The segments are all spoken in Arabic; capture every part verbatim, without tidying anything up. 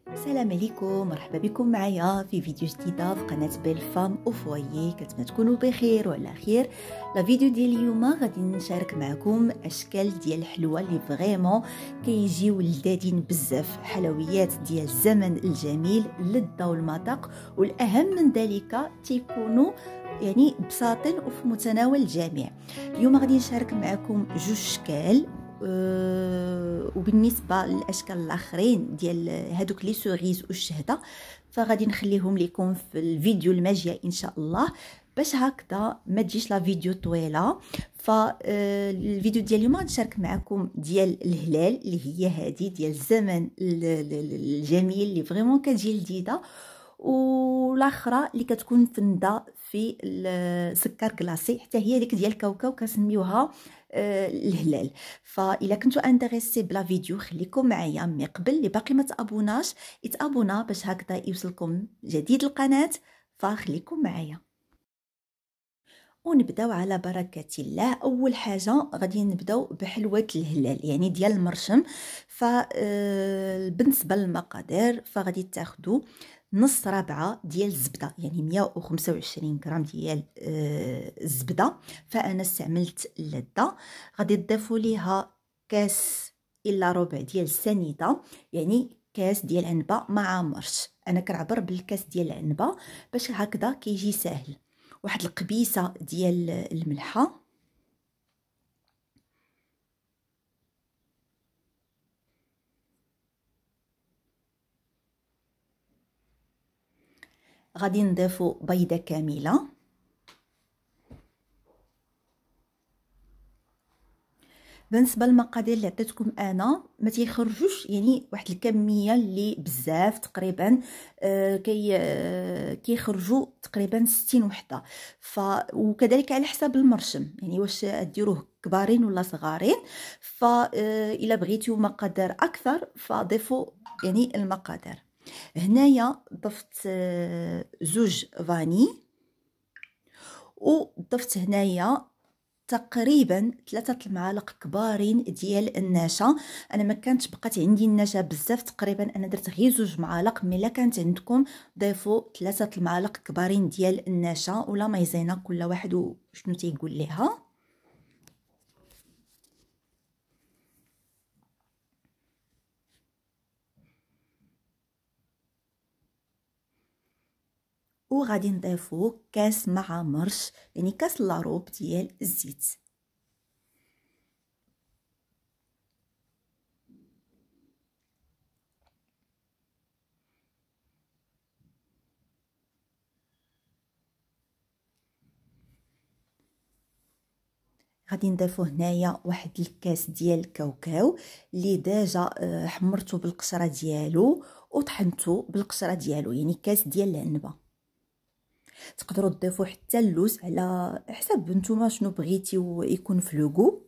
السلام عليكم، مرحبا بكم معايا في فيديو جديده في قناه بيل فام او فوايي. كنتمنى تكونوا بخير وعلى خير. لا فيديو ديال اليوم غادي نشارك معكم اشكال ديال الحلوى اللي فريمون كيجيو لذاذين بزاف، حلويات ديال الزمن الجميل، اللذه والمذاق، والاهم من ذلك تيكونوا يعني بساطين وفي متناول الجميع. اليوم غادي نشارك معكم جوج اشكال. أه وبالنسبه للاشكال الاخرين ديال هادوك لي سوريز والشهده فغادي نخليهم لكم في الفيديو الماجيه ان شاء الله، باش هكذا ما تجيش لا فيديو طويله. فالفيديو ديال اليوم غنشارك معكم ديال الهلال اللي هي هذه ديال الزمن الجميل اللي فريمون كتجي لذيذه، والاخرى اللي كتكون فنده في السكر كلاصي، حتى هي ديك ديال الكاوكاو كنسميوها آه الهلال. فاذا كنتوا انتريسي بلا فيديو خليكم معايا، مي قبل اللي باقي ما تابوناش يتابونا باش هكذا يوصلكم جديد القناه، فخليكم معايا ونبداو على بركه الله. اول حاجه غادي نبداو بحلوه الهلال يعني ديال المرشم. فبالنسبه للمقادير فغادي تاخذوا نص رابعه ديال الزبده، يعني مية وخمسة وعشرين غرام ديال الزبده، فانا استعملت اللذه. غادي تضيفوا ليها كاس الا ربع ديال السنيده، يعني كاس ديال عنبه مع مرش، انا كنعبر بالكاس ديال العنبه باش هكذا كيجي ساهل. واحد القبيصه ديال الملحه، غادي نضيفوا بيضه كامله، بالنسبه للمقادير اللي عطيتكم انا ما تيخرجوش يعني واحد الكميه اللي بزاف، تقريبا آه كي آه كيخرجوا تقريبا ستين وحده. ف وكذلك على حساب المرشم، يعني واش ديروه كبارين ولا صغارين. فالا بغيتوا مقادير اكثر فضيفوا يعني المقادير. هنايا ضفت آه زوج فاني، وضفت هنايا تقريبا ثلاثة المعالق كبارين ديال النشا. انا ما كانتش بقات عندي النشا بزاف، تقريبا انا درت غير زوج معالق، مي لا كانت عندكم ضيفوا ثلاثة المعالق كبارين ديال النشا ولا مايزينا، كل واحد شنو تيقول ليها. وغادي نضيفوا كاس مع مرش، يعني كاس لاروب ديال الزيت. غادي نضيفو هنايا واحد الكاس ديال الكاوكاو اللي ديجا حمرته بالقشره ديالو وطحنته بالقشره ديالو، يعني كاس ديال العنبه. تقدروا تضيفوا حتى اللوز على حسب نتوما شنو بغيتيو يكون في لوغو.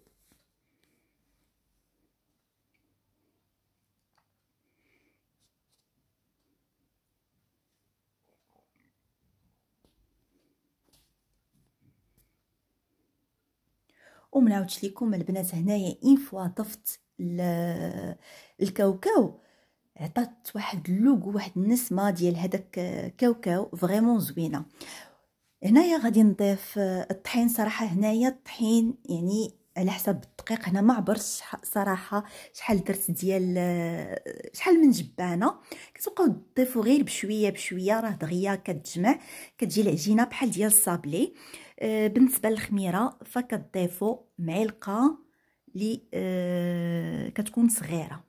ومنعاودش لكم البنات، هنايا اين فوا ضفت الكاوكاو عطات واحد اللوغ واحد النسمه ديال هذاك كاوكاو فريمون زوينه. هنايا غادي نضيف الطحين. صراحه هنايا الطحين يعني على حسب الدقيق، هنا ما عبرتش صراحه شحال درت ديال شحال من جبانه. كتبقاو تضيفوا غير بشويه بشويه، راه دغيا كتجمع كتجي العجينه بحال ديال الصابلي. آه بالنسبه للخميره فكتضيفوا معلقه اللي آه كتكون صغيره،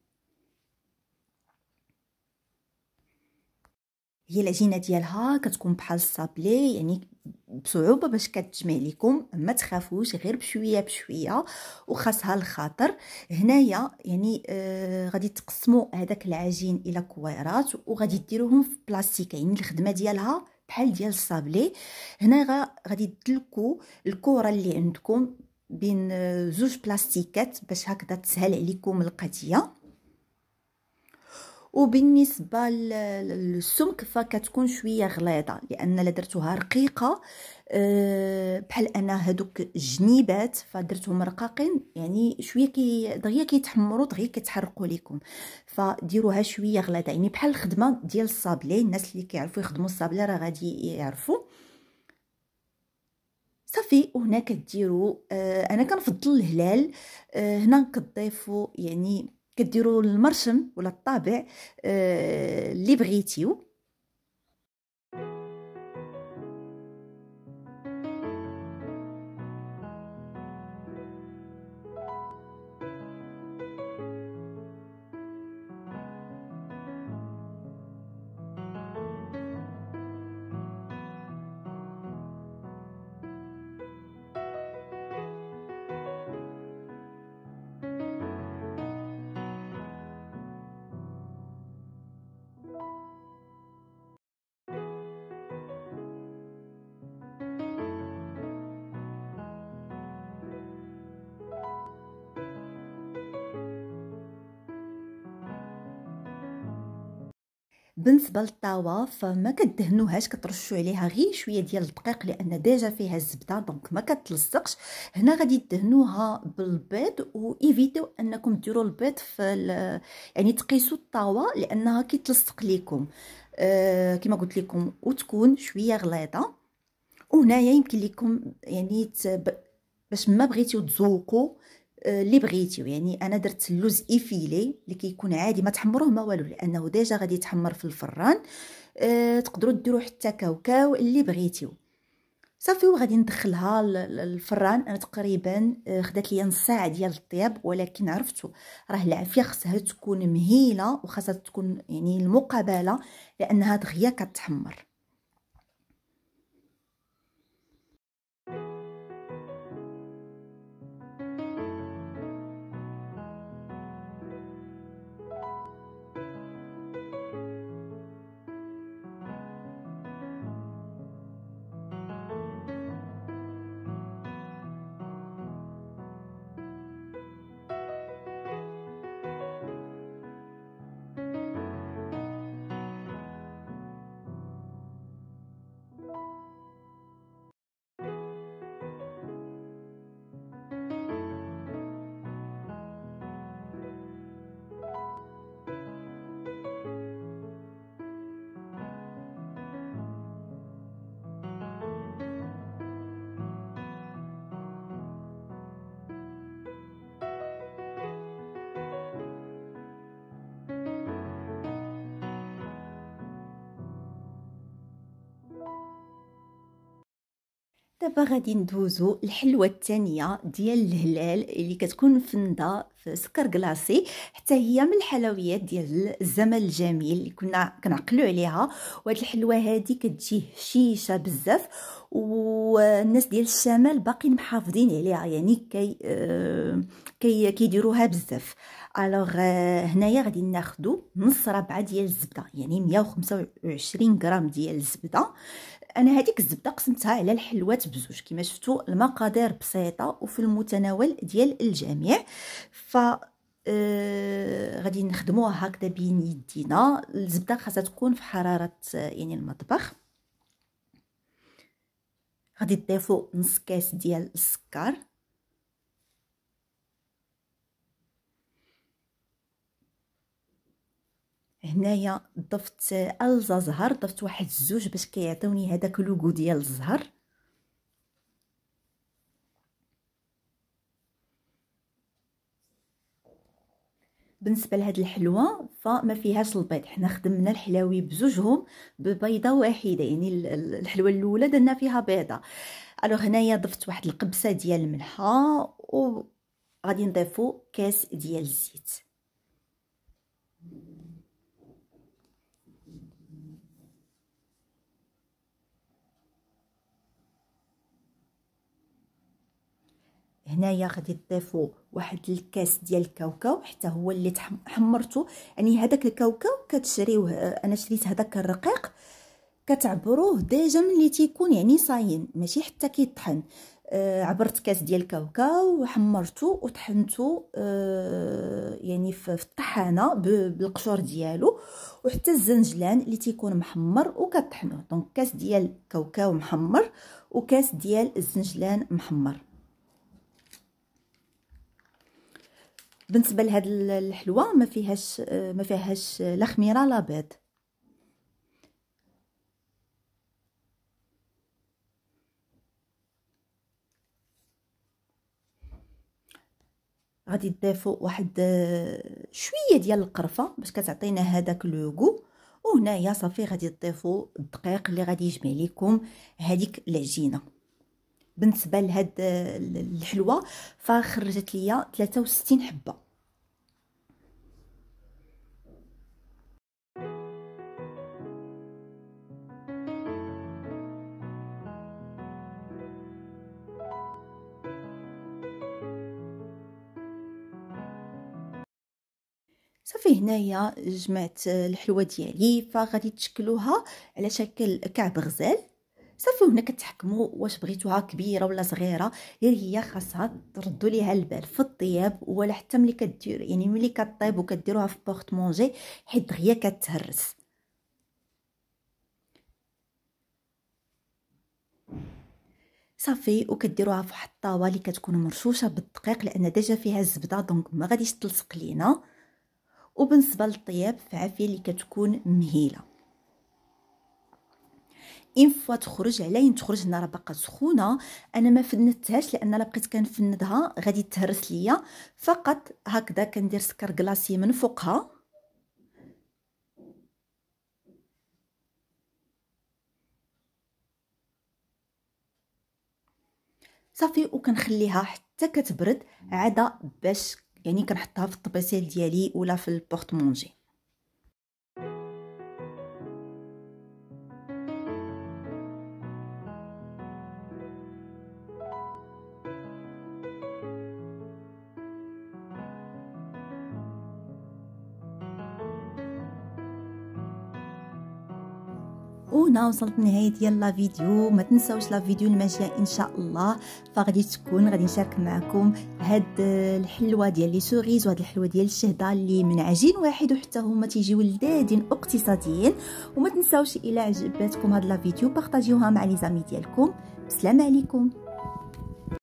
هي العجينه ديالها كتكون بحال الصابلي، يعني بصعوبه باش كتجمع لكم، ما تخافوش غير بشويه بشويه وخاصها الخاطر. هنايا يعني آه غادي تقسموا هذاك العجين الى كويرات وغادي ديروهم في بلاستيك، يعني الخدمه ديالها بحال ديال الصابلي. هنا غادي تدلكوا الكره اللي عندكم بين زوج بلاستيكات باش هكذا تسهل عليكم القضيه. وبالنسبه للسمك فكتكون شويه غليظه، لان لا درتوها رقيقه أه بحال انا هادوك الجنيبات فدرتهم رقاقين يعني شويه كي دغيا كيتحمروا دغيا كيتحرقوا لكم، فديروها شويه غليظه يعني بحال الخدمه ديال الصابلي. الناس اللي كيعرفوا يخدموا الصابلي راه غادي يعرفوا صافي. وهنا كديروا آه انا كنفضل الهلال. آه هنا كتضيفوا يعني كديروا المرشم ولا الطابع آه اللي بغيتيو. بالنسبه للطاوه فما كدهنوهاش، كترشوا عليها غير شويه ديال الدقيق لان ديجا فيها الزبده دونك ما كتلصقش. هنا غادي تدهنوها بالبيض، وايفيتيو انكم ديروا البيض في يعني تقيسوا الطاوه لانها كيتلصق لكم آه كما قلت لكم، وتكون شويه غليظه. وهنايا يمكن لكم يعني باش ما بغيتيو تزوقوا اللي بغيتيو، يعني انا درت اللوز ايفيلي اللي كيكون عادي ما تحمروه ما والو لانه ديجا غادي يتحمر في الفران. أه تقدروا ديروا حتى كاوكاو اللي بغيتيو صافي. وغادي ندخلها للفران. انا تقريبا خدات لي نص ساعه ديال الطياب، ولكن عرفتوا راه العافيه خصها تكون مهيله وخاصها تكون يعني المقابله لانها دغيا كتحمر. دابا غادي ندوزو الحلوه الثانيه ديال الهلال اللي كتكون فنده في سكر كلاصي، حتى هي من الحلويات ديال الزمن الجميل اللي كنا كنعقلوا عليها. وهاد الحلوه هذه كتجي هشيشه بزاف، والناس ديال الشمال باقيين محافظين عليها يعني كي آه كي كيديروها بزاف. الوغ هنايا غادي ناخذ نص ربعه ديال الزبده، يعني مية وخمسة وعشرين غرام ديال الزبده. انا هذيك الزبده قسمتها على الحلوات بزوج كما شفتوا، المقادير بسيطه وفي المتناول ديال الجميع. ف آه غادي نخدموها هكذا بين يدينا. الزبده خاصها تكون في حراره يعني المطبخ. غادي تضيفوا نص كاس ديال السكر، هنايا ضفت الزا زهر، ضفت واحد الزوج باش كيعطيوني هذاك لوغو ديال الزهر. بالنسبه لهاد الحلوه فما فيهاش البيض، حنا خدمنا الحلاوي بزوجهم ببيضه واحده، يعني الحلوه الاولى درنا فيها بيضه. الوغ هنايا ضفت واحد القبصه ديال الملحه، وغادي نضيفو كاس ديال الزيت. هنايا غادي تضيفوا واحد الكاس ديال الكاوكاو حتى هو اللي حمرته، يعني هذاك الكاوكاو كتشريوه، انا شريت هذاك الرقيق كتعبروه ديجا ملي تيكون يعني صاين ماشي حتى كيطحن. آه عبرت كاس ديال الكاوكاو وحمرته وطحنته آه يعني في الطحانه بالقشور ديالو، وحتى الزنجلان اللي تيكون محمر وكطحنوه. دونك كاس ديال كاوكاو محمر وكاس ديال الزنجلان محمر. بالنسبه لهاد الحلوه ما فيهاش ما فيهاش لا خميره لا بيض. غادي تضيفوا واحد شويه ديال القرفه باش كتعطينا هذاك لوغو، وهنايا صافي غادي تضيفوا الدقيق اللي غادي يجمع لكم هذيك العجينه. بالنسبه لهاد الحلوه فخرجت ليا ثلاثة وستين حبه. صافي هنايا جمعت الحلوه ديالي، فغادي تشكلوها على شكل كعب غزال. صافي هنا كتحكموا واش بغيتوها كبيره ولا صغيره، غير هي خاصها تردوا ليها البال في الطياب، ولا حتى ملي كدير يعني ملي كطيب وكديروها في بورط مونجي حيت دغيا كتهرس. صافي وكديروها في واحد الطاوه اللي كتكون مرشوشه بالدقيق لان ديجا فيها الزبده، دونك ما غاديش تلصق لينا. وبالنسبه للطياب فعافيه اللي كتكون مهيله. اين فوا تخرج علين تخرج النار باقا سخونه، انا ما فندتهاش لان الا بقيت كنفندها غادي تهرس ليا، فقط هكذا كندير سكر كلاصي من فوقها. صافي وكنخليها حتى كتبرد عاده باش يعني كنحطها في الطبيسيل ديالي ولا في البورط مونجي. وهنا وصلت لنهايه ديال لا فيديو. ما تنساوش لا فيديو الماجيه ان شاء الله، فغادي تكون غادي نشارك معكم هاد الحلوه ديال لي سوريز وهاد الحلوه ديال الشهده اللي من عجين واحد وحتى هما تيجيو لذاذين اقتصاديين. وما تنساوش الى عجبتكم هاد لا فيديو بارطاجيوها مع لي زامي ديالكم. السلام عليكم.